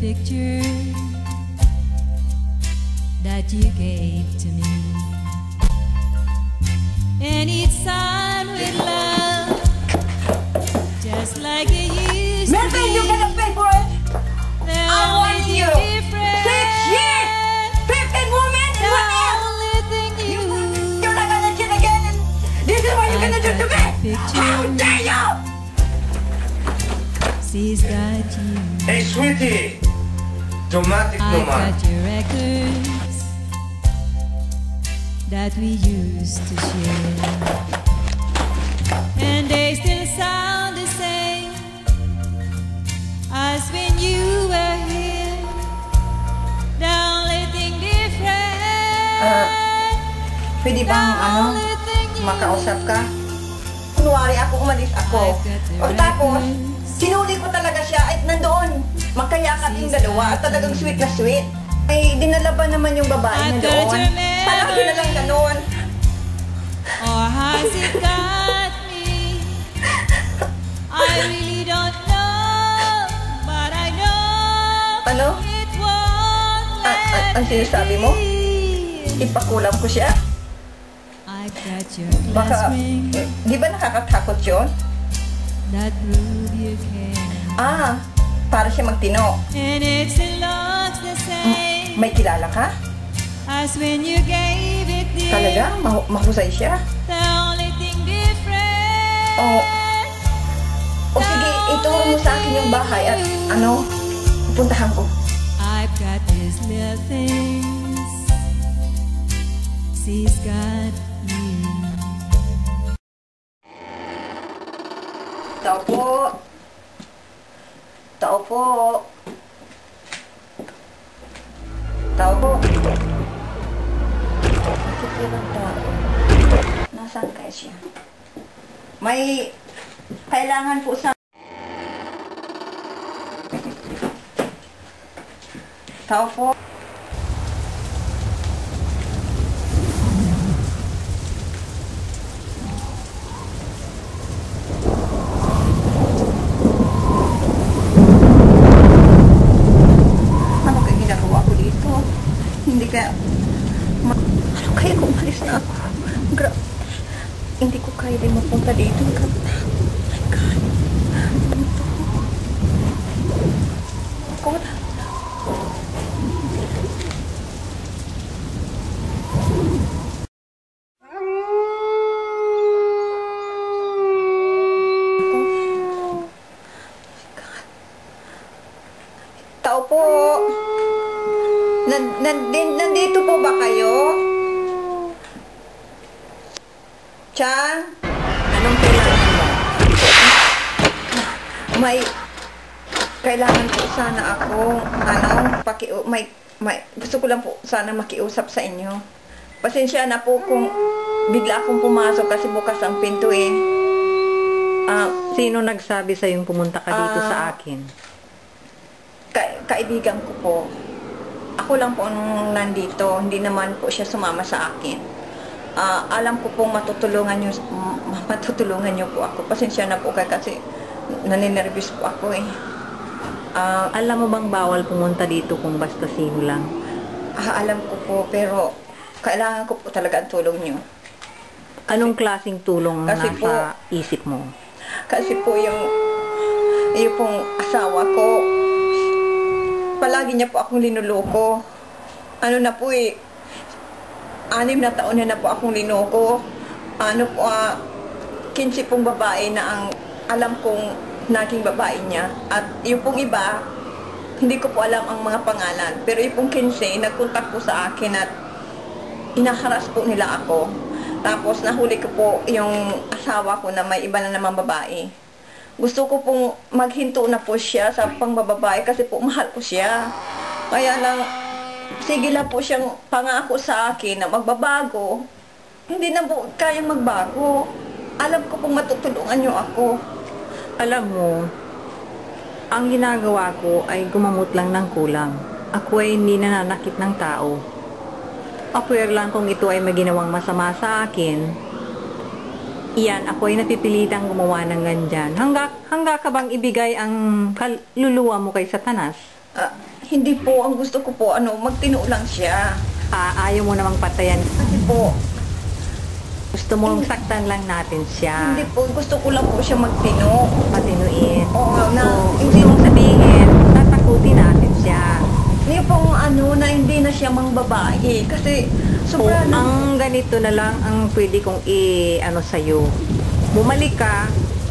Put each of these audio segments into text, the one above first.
picture that you gave to me, and it's signed with love, just like it used to be. You gonna pay for it? I want you. 6 years! 15 women! The What else? only thing You're not gonna cheat again, and this is what you're gonna do to me! How dare you! She's got you. Hey, sweetie! Dramatic I naman. got your records that we used to share, and they still sound the same as when you were here. The only thing different, Pwede bang, makausap ka? Kunwari ako, umalis ako. O tapos, sinuli ko talaga siya at nandoon. Magkayakap yung dalawa at talagang sweet na sweet. Ay, dinala ba naman yung babae na doon? Parang dinalang gano'n. or has it got me? I really don't know, but I know Ano? it won't let Ang sinasabi mo? me. Ipakulam ko siya? I've got your glass Baka, ring di ba nakakatakot yun? that prove you care, Para siya magtino. and it still looks the same May kilala ka? as when you gave it, dear. Talaga? Mahusay siya? The only thing different. O sige, ituro mo sa akin yung bahay at pupuntahan ko. I've got these little things. She's got you. Tao po. Tao po. Tao po. Bakit walang tao? Nasaan kaya siya? May kailangan po sa... Tao po. Ano kaya ginagawa ko dito? Hindi kaya... Ano kaya kung umalis na ako? Hindi ko kaya din mapunta dito. Oh my God. Ano to? God. Tao po. Nandito po ba kayo? Chan? Anong kailangan mo? May kailangan po sana ako, gusto ko lang po sana makiusap sa inyo. Pasensya na po kung bigla akong pumasok kasi bukas ang pinto eh. Sino nagsabi sa yung pumunta ka dito sa akin? Kaibigan ko po. Ako lang po nung nandito, hindi naman po siya sumama sa akin. Alam ko pong matutulungan niyo po ako. Pasensya na po kasi naninervous po ako eh. Alam mo bang bawal pumunta dito kung basta sino lang? Alam ko po, pero kailangan ko po talaga ang tulong niyo. Anong klaseng tulong kasi nasa po, isip mo? Kasi po yung pong asawa ko, palagi niya po akong linuloko. Ano na po eh, 6 na taon na po akong linoko. 15 pong babae na ang alam kong naging babae niya. At yung pong iba, hindi ko po alam ang mga pangalan. Pero yung pong 15, nagkontak po sa akin at inaharas po nila ako. Tapos nahuli ko po yung asawa ko na may iba na namang babae. Gusto ko pong maghinto na po siya sa pangbababae kasi po mahal ko siya. Kaya lang, sige lang po siyang pangako sa akin na magbabago. Hindi na po kayang magbago. Alam ko pong matutulungan niyo ako. Alam mo, ang ginagawa ko ay gumamot lang ng kulang. Ako ay hindi nananakit ng tao. Aware lang kung ito ay may ginawang masama sa akin. Iyan, ako ay napipilitang gumawa ng ganyan. Hangga ka bang ibigay ang kaluluwa mo kay Satanas? Hindi po, ang gusto ko po, magtino lang siya. Ayaw mo namang patayan. Kasi po, Gusto mong saktan lang natin siya. hindi po, gusto ko lang po siya magtino. Patinuin. Oo, na, So, hindi mong sabihin, tatakutin natin siya. Hindi po na hindi na siya mang babae. Kasi, So, sobra na. ang ganito na lang ang pwede kong sa'yo. Bumalik ka.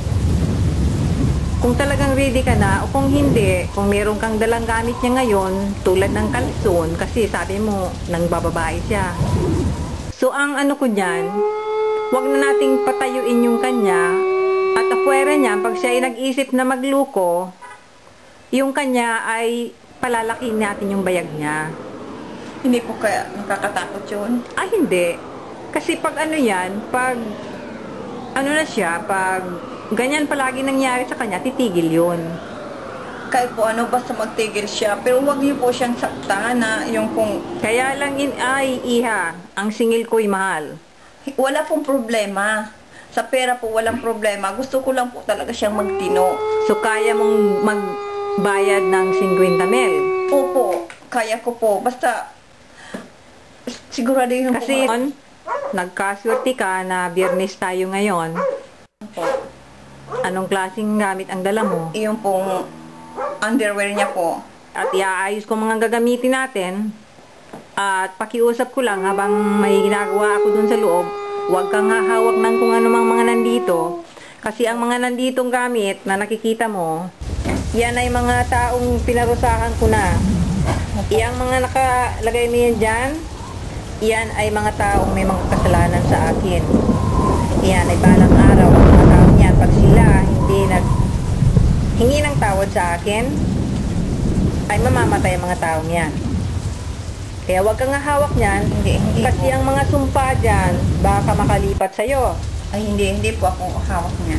Kung talagang ready ka na, o kung hindi, kung meron kang dalang gamit niya ngayon, tulad ng kalson, kasi sabi mo, nang bababae siya. So, ang ko dyan, wag na nating patayuin yung kanya, at apuwera niya, pag siya ay nag-isip na magluko, yung kanya ay palalakihin natin yung bayag niya. Hindi po kaya nakakatakot yun. Hindi. Kasi pag pag na siya, pag ganyan palagi nangyari sa kanya, titigil yun. Kahit po basta magtigil siya. Pero wag niyo po siyang saktan na yung kung Kaya lang iha, ang singil ko'y mahal. wala pong problema. Sa pera po walang problema. Gusto ko lang po talaga siyang magtino. So kaya mong magbayad ng 50 mil. Opo, kaya ko po. Basta, sigurado yun po. Kasi nagkaswerte ka na Biyernes tayo ngayon. Po, Anong klaseng gamit ang dala mo? yung pong underwear niya po. At iaayos ko mga gagamitin natin. At pakiusap ko lang habang may ginagawa ako dun sa loob, huwag kang hahawak ng kung ano mga nandito. Kasi ang mga nanditong gamit na nakikita mo, yan ay mga taong pinarusahan ko na. Iyang mga nakalagay mo yan dyan, yan ay mga taong may mga kasalanan sa akin. Yan ay balang araw ang mga taong yan. Pag sila hindi hingi ng tawad sa akin, ay mamamatay ang mga taong yan. Kaya huwag kang hahawak niyan, Hindi kasi po. ang mga sumpa dyan, baka makalipat sa'yo. Ay, hindi po ako hawak niya.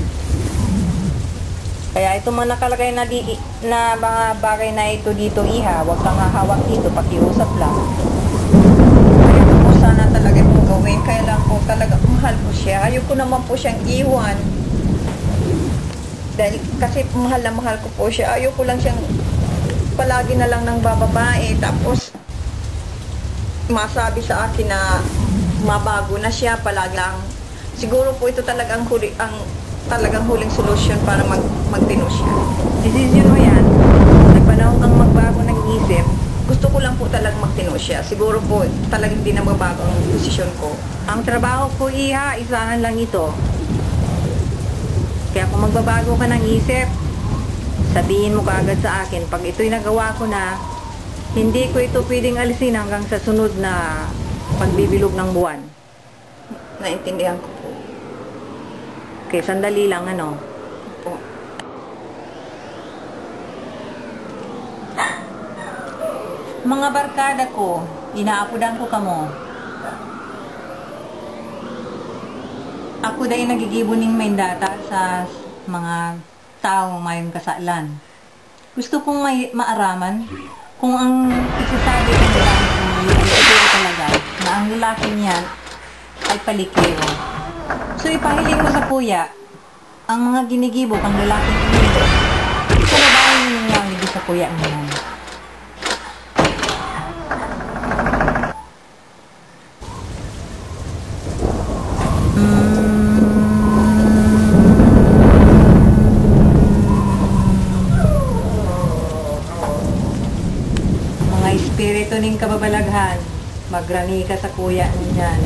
Kaya ito mga nakalagay na mga bagay na ito dito, iha, huwag kang hahawak dito, pakiusap lang. Kaya po sana talaga po gawin. Kaya lang po talaga mahal po siya. Ayoko naman po siyang iwan. Dahil kasi mahal na mahal ko po siya. Ayoko lang siyang palagi na lang ng bababae. Tapos masabi sa akin na mabago na siya palagi lang. Siguro po ito talagang talagang huling solusyon para magtino siya. Decision mo yan, nagpanahon kang magbago ng isip, Gusto ko lang po talagang magtino siya. Siguro po talagang hindi na magbago ang desisyon ko. ang trabaho ko, iha, isahan lang ito. Kaya kung magbabago ka ng isip, sabihin mo kaagad sa akin, pag ito'y nagawa ko na, hindi ko ito pwedeng alisin hanggang sa sunod na pagbibilog ng buwan. Naintindihan ko po. Okay, sandali lang Po. Mga barkada ko, inaapudan ko kamo. Ako dahil nagigibuning may data sa mga tao mayon kasalan. Gusto kong maaraman kung ang isasabi ng lalaki ko ay talaga na ang lalaki niya ay palikero. So ipahiling mo sa kuya ang mga ginigibok ang lalaking inigo. Sa babae niya ang sa kuya ang yan. Mga espiritu ning kababalaghan, magrani ka sa kuya niyan.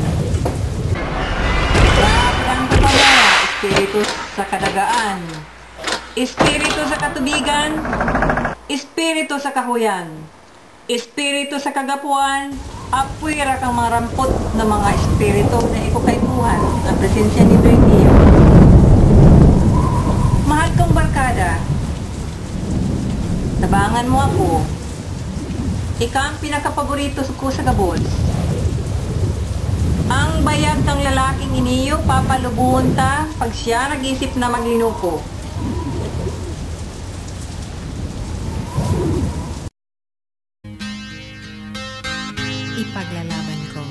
Lahat ko pa mo, espiritu sa kadagaan, espiritu sa katubigan, espiritu sa kahuyan, espiritu sa kagapuan, apwira kang mga rampot na mga espiritu na ikukaypuhan ang presensya ni Bertio. Mahal kong barkada, tabangan mo ako. Ika ang pinakapaborito ko sa gabos. Ang bayag ng lalaking iniyo, papalubuhon ta pag siya nag-isip na maglinuko. Ipaglalaban ko.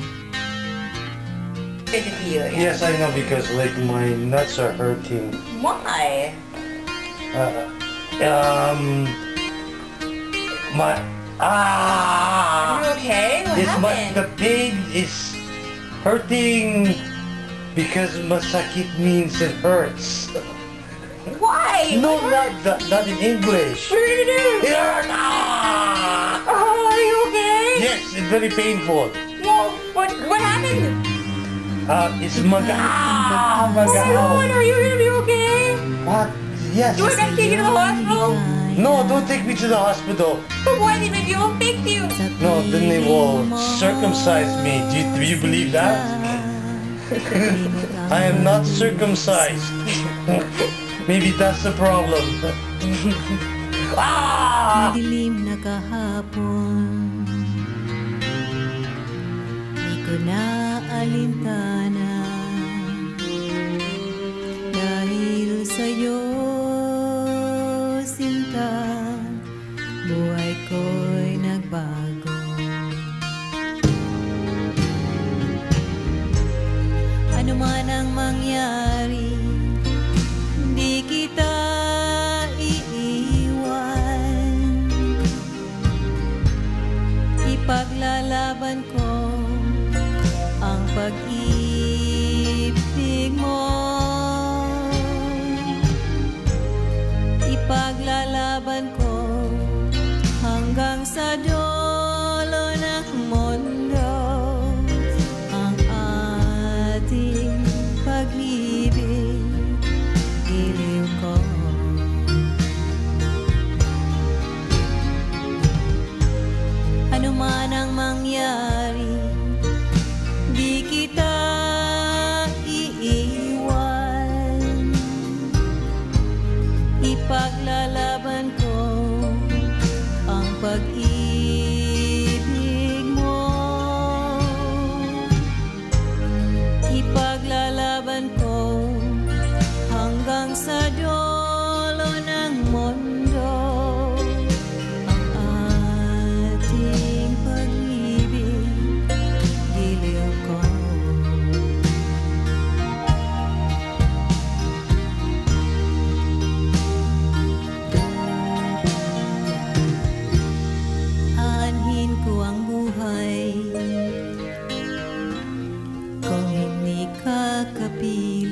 Yes, I know because like my nuts are hurting. Why? Uh, um, my Ah! Are you okay? What It's happened? the pain is hurting because masakit means it hurts. Why? No, not in English. What are you gonna do? It hurts. Ah! Oh, are you okay? Yes, it's very painful. Well, what happened? It's magaw. Oh my God, are you gonna be okay? What? Yes. Do I gotta take you to the hospital? No, don't take me to the hospital. But why did maybe you'll fix you? No, then they will circumcise me. Do you believe that? I am not circumcised. Maybe that's the problem. Ah! Madilim na kahapon, di ko na alintana dahil sa'yo, sinta, buhay ko'y nagbago. Ano man ang mangyari, di kita iiwan. Ipaglalaban ko ang pag-ibig mo. Ipaglalaban ko hanggang sa dulo ng mundo ang ating pag-ibig, giliw ko. Ano man ang mangyari, di kita iiwan. Ipaglalaban ko ang pag-ibig mo. Ipaglalaban ko hanggang sa dulo ng mundo ang ating pag-ibig, giliw ko. Aanhin ko ang buhay kung hindi ka kapiling.